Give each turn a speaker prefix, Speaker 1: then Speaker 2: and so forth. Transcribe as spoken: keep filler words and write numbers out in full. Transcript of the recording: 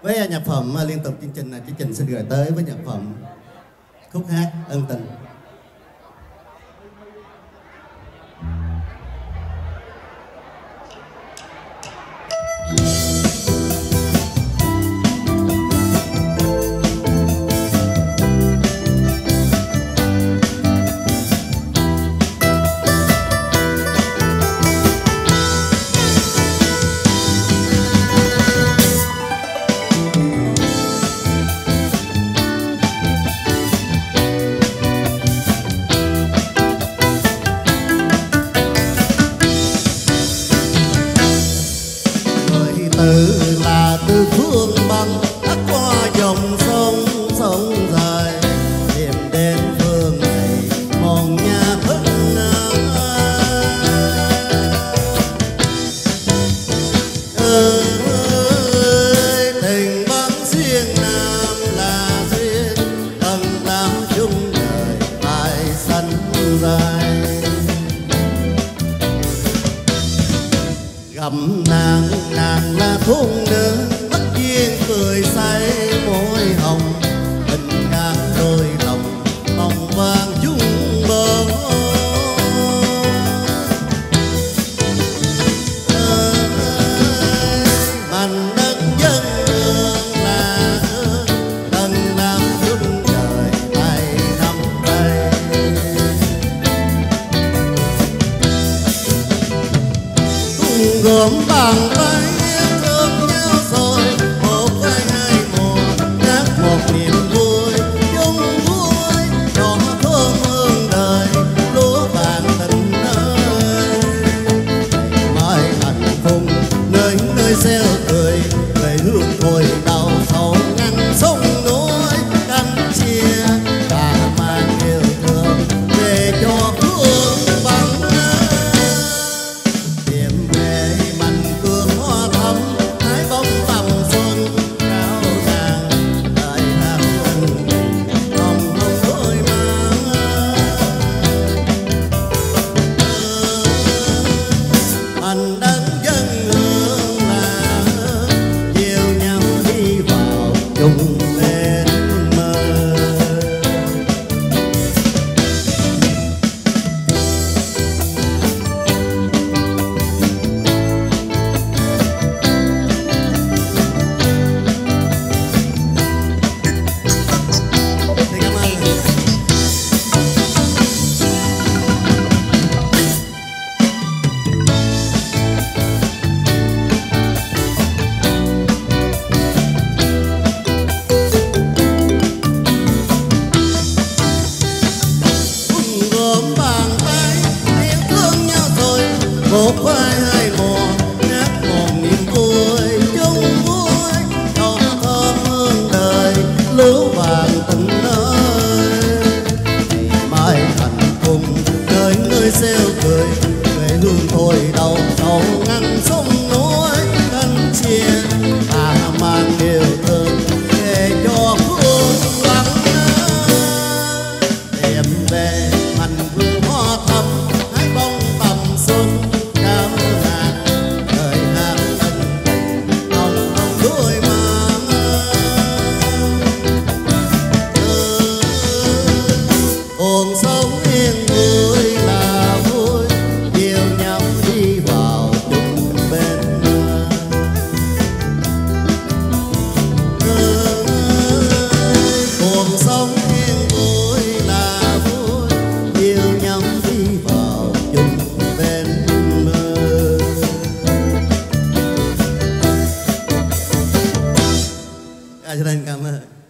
Speaker 1: Với nhạc phẩm liên tục chương trình này, chương trình xin gửi tới với nhạc phẩm khúc hát Ân Tình. Từ là từ phương Bắc đã qua dòng sông sông dài, tìm đến phương này mòn nhà thân ơi, tình bắn xuyên Nam là duyên tầng tám chung đời bài sân dài. Gặp nàng nàng là thôn nữ bất duyên cười say môi hồng, tình ngang đôi lòng mong vàng chung bờ. Mảnh đất dân hương là tầng năm chung đời tay nắm tay, cùng gom bàn tay thương nhau rồi một vai hai mùa, nhắc một niềm vui chung vui cho thơm hương đời lúa vàng tình ơi. Mãi hạnh phúc nơi nơi gieo cười, về hương thôi đau sầu ngăn sông núi cánh chia cả mang yêu thương về cho phương Bắc. Tìm về mảnh cương hoa thắm hái bóng tầm xuân cao ràng, đời hát ân tình hồng hồng đôi má. Mảnh đất dân hương là dìu nhau đi vào chung bên mơ. Xin cảm ơn. Cùng gom bàn tay yêu thương nhau rồi một vai hai mùa, nhắc một niềm vui chung vui cho thơm hương đời lúa vàng tình ơi. Mãi hạnh phúc nơi nơi gieo cười, về hương thôi đau sầu ngăn sông núi cánh chia ta mang yêu thương về cho phương Bắc. Tìm về mảnh vườn hoa thắm hái bóng tầm xuân cao ngàn, đời hát ân tình hồng hồng đôi má. Cuộc sống yên vui là vui, yêu nhau đi vào chung bên mơ. Cuộc sống yên vui là vui, yêu nhau đi vào chung bên mơ. À, cho nên cảm ơn.